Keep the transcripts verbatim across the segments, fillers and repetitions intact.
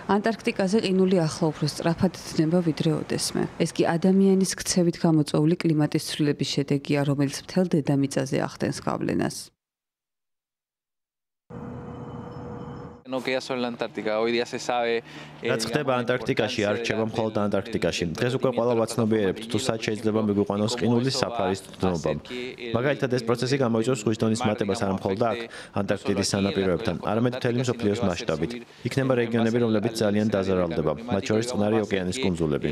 ანტარქტიკაზე ყინული ახლა უფრო სწრაფად ძნება ვიდრე ოდესმე. ეს კი ადამიანის ქცევით გამოწვეული კლიმატის ცვლილების შედეგია, რომელიც მთელ დედამიწაზე ახდენს გავლენას. რაც ხდება ანტარქტიკაში, არ რჩება მხოლოდ ანტარქტიკაში. დღეს უკვე ყველა ვაცნობიერებთ, თუ სად შეიძლება მიგვიყვანოს ყინულის საფარის დნობამ. მაგალითად, ეს პროცესი გამოიწვევს ზღვის დონის მატებას არა მხოლოდ აქ, ანტარქტიდის სანაპიროებთან, არამედ მთელი მსოფლიოს მასშტაბით. იქნება რეგიონები, რომლებიც ძალიან დაზარალდება, მათ შორის წყნარი ოკეანის კუნძულები.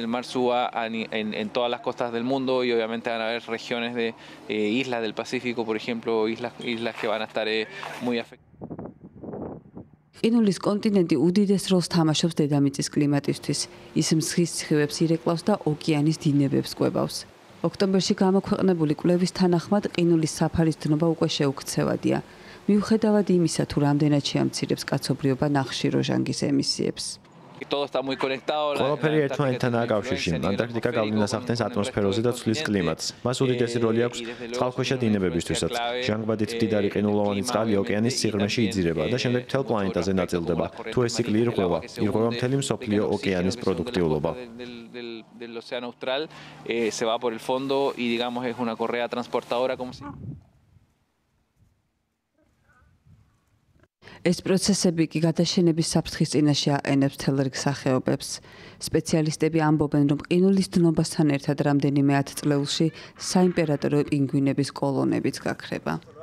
ყინულის კონტინენტი უდიდეს როლს თამაშობს დედამიწის კლიმატისთვის. ის მსხლის ცხივებს ირეკლავს და ოკეანის დინებებს კვებავს. ოქტომბერში გამოქვეყნებული კვლევის თანახმად, ყინულის საფარის დნობა უკვე შეუქცევადია. მიუხედავად იმისა, თუ რამდენად შეამცირებს კაცობრიობა ნახშირორჟანგის ემისიებს. ყველაფერი ერთმანეთთან აკავშირში. ანტარქტიკა გავლენას ახდენს ატმოსფეროზე და ცვლის კლიმატს. მას უდიდესი როლი აქვს წყალქვეშა დინებებისთვისაც. ჟანგბადით მდიდარი ყინულოვანი წყალი ოკეანის სიღრმეში იძირება და შემდეგ მთელ პლანეტაზე ნაწილდება. თუ ეს ციკლი ირღვევა, ირღვევა მთელი მსოფლიო ოკეანის პროდუქტიულობა. ეს პროცესები კი გადაშენების საფრთხის წინაშე აყენებს მთელ რიგ სახეობებს. სპეციალისტები ამბობენ, რომ ყინულის დნობასთან ერთად რამდენიმე ათწლეულში საიმპერატორო პინგვინების კოლონებიც გაქრება.